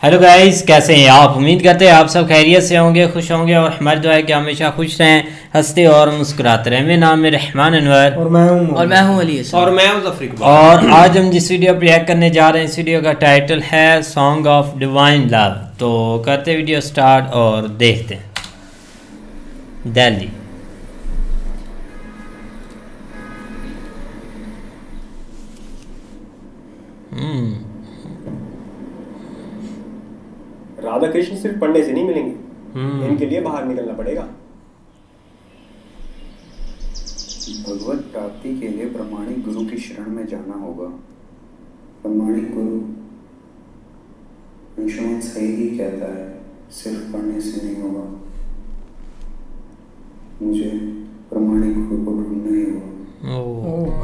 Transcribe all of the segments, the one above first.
Hello guys, कैसे हैं आप? उम्मीद करते हैं आप सब खैरियत से होंगे, खुश होंगे और हमारी दुआ है कि हमेशा खुश रहें, हंसते और मुस्कुराते रहें। मेरा नाम है रहमान अनवर और मैं हूं अली और मैं हूं ज़फर इकबाल। और आज हम जिस वीडियो पर रिएक्ट करने जा रहे हैं, इस वीडियो का टाइटल है सॉन्ग ऑफ डिवाइन लव। तो करते वीडियो स्टार्ट और देखते हैं। दिल्ली राधा कृष्ण सिर्फ पढ़ने से नहीं मिलेंगे, इनके लिए बाहर निकलना पड़ेगा। भगवत प्राप्ति के लिए प्रामाणिक गुरु की शरण में जाना होगा। प्रामाणिक गुरु अंशुमन सही ही कहता है, सिर्फ पढ़ने से नहीं होगा। मुझे प्रामाणिक गुरु को ढूंढना ही होगा।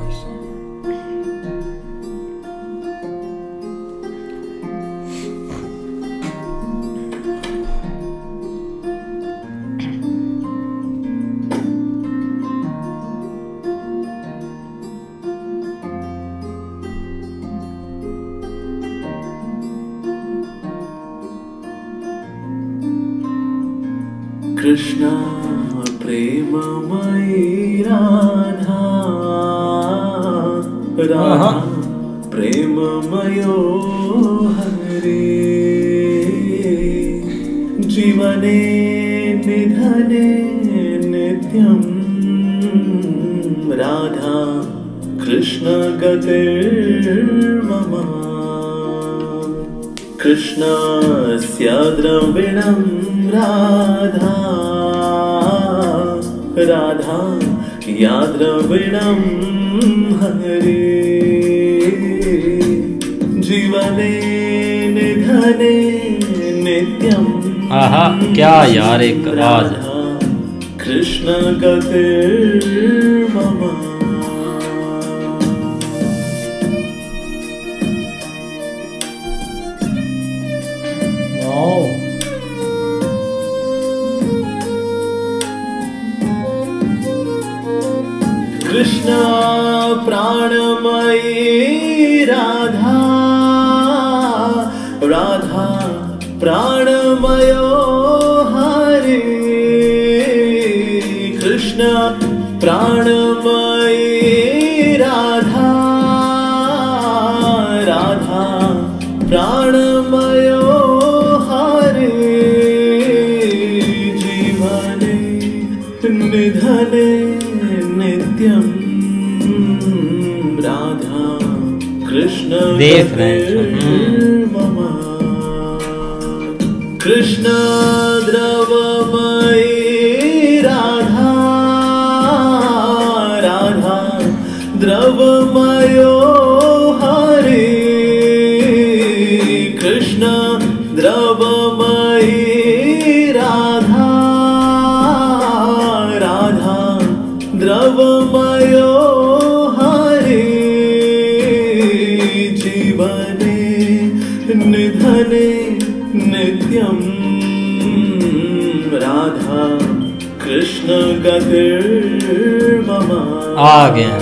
कृष्णा प्रेममयी राधा, राधा प्रेममयो हरे। जीवने निधने नित्यं राधा कृष्ण गतिर्मम। कृष्णस्य द्रविणं राधा, राधा या द्रविणं हरे। जीवने निधने नित्यं। आहा, क्या यार एक आवाज है। कृष्ण गतिर्मम। कृष्ण प्राणमयी राधा, राधा प्राणमयो हरे। कृष्ण प्राणमयी राधा, राधा प्राणमयो हरे। जीवने निधने नित्यं राधा कृष्ण देख रहे मम। कृष्ण द्रवमयी राधा, राधा द्रवमयो हरे। कृष्ण द्रवमयी राधा, राधा द्रवमयो हरे। जीवने निधने नित्यं राधा कृष्ण गतिर्मम। आ गया।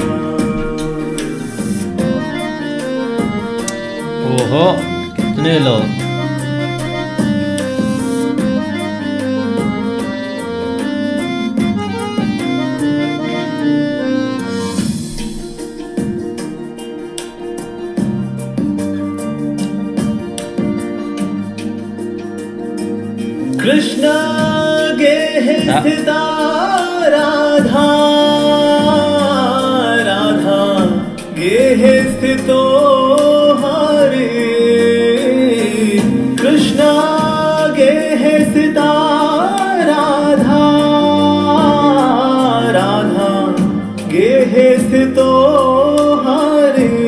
ओहो, कितने लोग। कृष्ण गेह स्थिता राधा, राधा गेह स्थितो हरे। कृष्ण गेह स्थिता राधा, राधा गेह स्थितो हरे।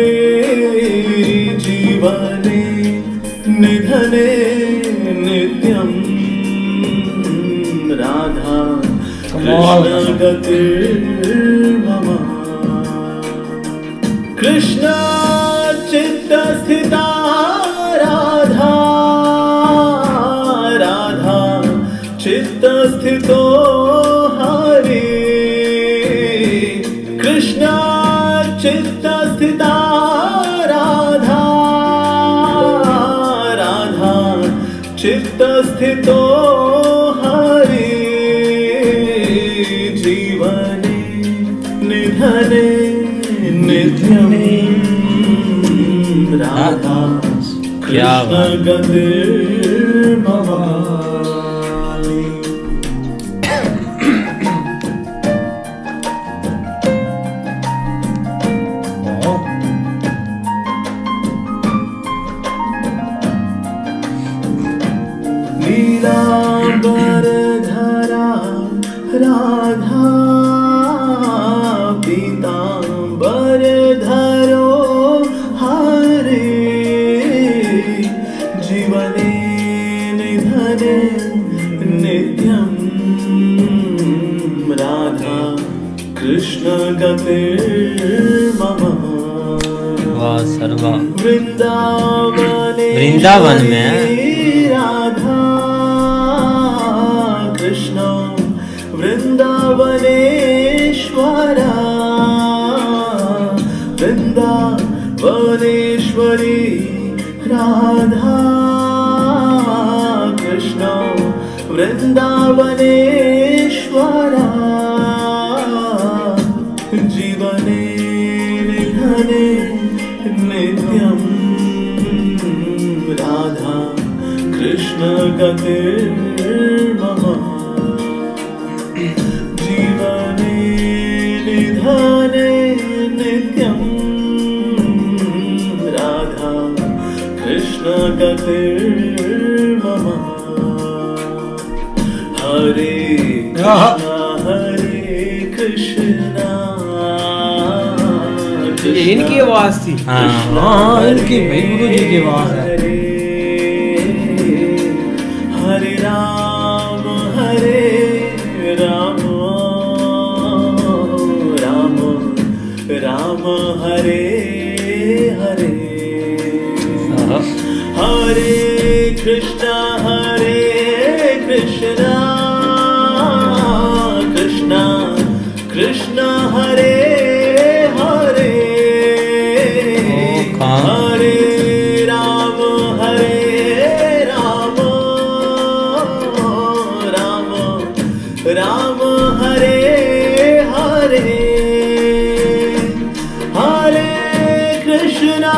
जीवने निधने नित्यं राधा कृष्ण गतिर्मम। कृष्ण चित्तस्थिता राधा, राधा चित्तस्थितो हरे। कृष्ण चित्तस्थिता राधा, राधा स्थितो हरि जीवने निधने नित्यं राधा क्या कृष्ण गतिर्भवानि। लीलांबरधरा राधा पीतांबरधरो हरे जीवने निधने नित्यं राधा कृष्ण गतिर्भवानि। वाह सर्वा वृंदावन में राधा कृष्ण वृंदावनेश्वरा वृंदावनेश्वरी राधा कृष्ण वृंदावनेश्वरा जीवने निधने नित्यं राधा कृष्ण गतिर्भवानि। जीवने निधने नित्यं राधा कृष्ण गतिर्भवानि। हरे कृष्णा ये इनकी आवाज थी। हाँ इनकी भाई गुरु जी की आवाज है। हरे राम राम राम हरे हरे हरे कृष्णा कृष्णा कृष्णा हरे हरे हरे राम राम हरे हरे हरे कृष्णा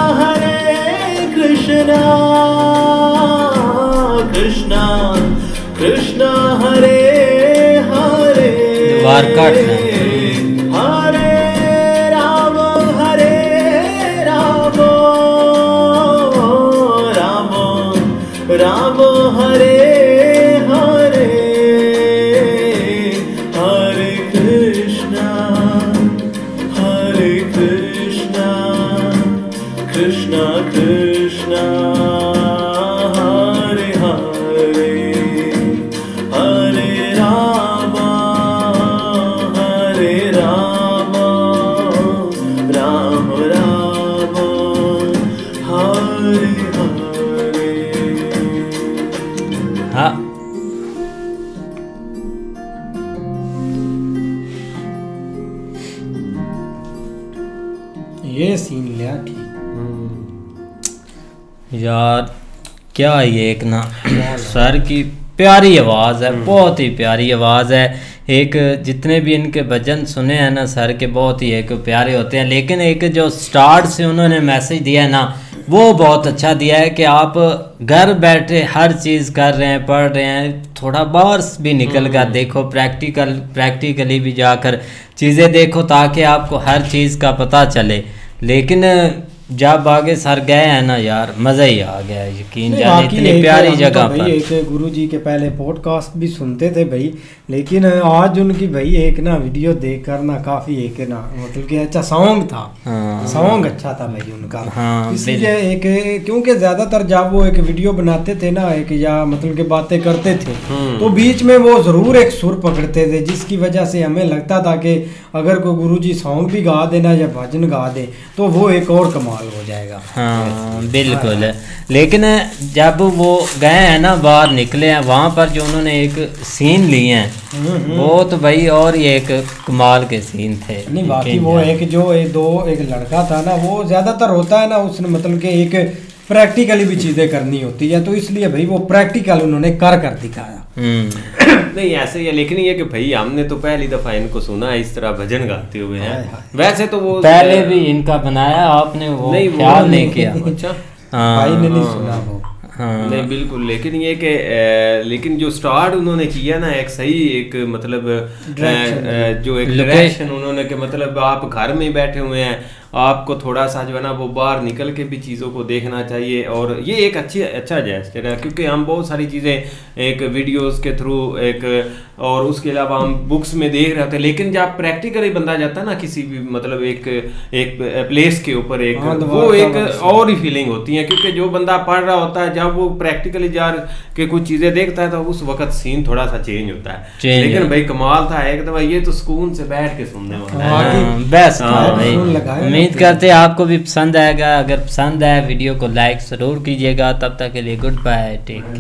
कृष्णा कृष्णा हरे हरे वारकाट हरे राम राम राम हरे हरे हरे कृष्णा कृष्णा कृष्णा हरे हरे हरे राम राम राम हरे हरे। हाँ ये सीन लिया ठीक। यार क्या ये एक ना सर की प्यारी आवाज़ है, बहुत ही प्यारी आवाज़ है। एक जितने भी इनके भजन सुने हैं ना सर के, बहुत ही एक प्यारे होते हैं। लेकिन एक जो स्टार्ट से उन्होंने मैसेज दिया है ना, वो बहुत अच्छा दिया है कि आप घर बैठे हर चीज़ कर रहे हैं, पढ़ रहे हैं, थोड़ा बाहर भी निकल कर देखो, प्रैक्टिकली भी जाकर चीज़ें देखो ताकि आपको हर चीज़ का पता चले। लेकिन जब आगे सर गए हैं ना यार, मज़ा ही आ गया, यकीन जाने इतनी प्यारी जगह पर। एक गुरु जी के पहले पॉडकास्ट भी सुनते थे भाई, लेकिन आज उनकी भाई एक ना वीडियो देख कर ना काफ़ी एक ना मतलब कि अच्छा सॉन्ग था। सॉन्ग अच्छा था भाई उनका। इसलिए एक क्योंकि ज़्यादातर जब वो एक वीडियो बनाते थे ना एक या मतलब कि बातें करते थे तो बीच में वो ज़रूर एक सुर पकड़ते थे, जिसकी वजह से हमें लगता था कि अगर कोई गुरु जी सॉन्ग भी गा देना या भजन गा दे तो वो एक और कमाल हो जाएगा। हाँ बिल्कुल। लेकिन जब वो गए हैं ना, बाहर निकले हैं, वहाँ पर जो उन्होंने एक सीन लिए हैं वो तो भाई और ये एक कमाल के सीन थे। नहीं बाकी वो एक जो एक लड़का था ना, वो ज़्यादातर होता है ना उसने मतलब कि एक प्रैक्टिकली भी चीजें करनी होती है, तो इसलिए भाई वो प्रैक्टिकल उन्होंने कर दिखाया। नहीं ऐसे ही है, लेकिन ये कि भाई हमने तो पहली दफा इनको सुना है इस तरह भजन गाते हुए हैं। वैसे तो वो पहले भी इनका बनाया आपने, वो ख्याल नहीं किया। अच्छा भाई ने नहीं सुना वो। हाँ। नहीं बिल्कुल, लेकिन ये कि लेकिन जो स्टार्ट उन्होंने किया ना एक सही एक मतलब जो एक डायरेक्शन उन्होंने के मतलब आप घर में बैठे हुए हैं, आपको थोड़ा सा जो है ना वो बाहर निकल के भी चीज़ों को देखना चाहिए, और ये एक अच्छा जेस्चर है, क्योंकि हम बहुत सारी चीज़ें एक वीडियोस के थ्रू एक और उसके अलावा हम बुक्स में देख रहे होते हैं, लेकिन जब प्रैक्टिकली बंदा जाता है ना किसी भी मतलब एक प्लेस के ऊपर एक वो एक और ही फीलिंग होती है, क्योंकि जो बंदा पढ़ रहा होता है जब वो प्रैक्टिकली जा के कुछ चीज़ें देखता है तो उस वक्त सीन थोड़ा सा चेंज होता है। लेकिन भाई कमाल था एक दफा, ये तो सुकून से बैठ के सुनने वाला है, बेस्ट था भाई। उम्मीद करते हैं आपको भी पसंद आएगा। अगर पसंद आए वीडियो को लाइक जरूर कीजिएगा। तब तक के लिए गुड बाय, टेक।